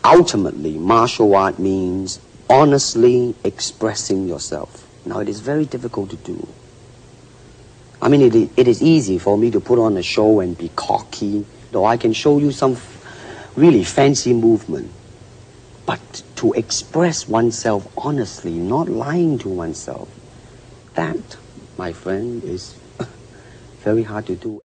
Ultimately, martial art means honestly expressing yourself. Now, it is very difficult to do. I mean, it is easy for me to put on a show and be cocky, though I can show you some really fancy movement. But to express oneself honestly, not lying to oneself, that, my friend, is very hard to do.